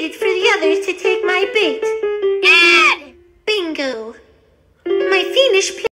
waited for the others to take my bait. Bingo! My fiendish plan